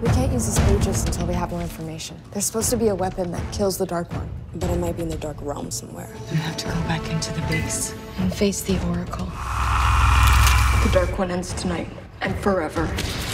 We can't use these pages until we have more information. There's supposed to be a weapon that kills the Dark One. But it might be in the Dark Realm somewhere. You have to go back into the base. And face the Oracle. The Dark One ends tonight and forever.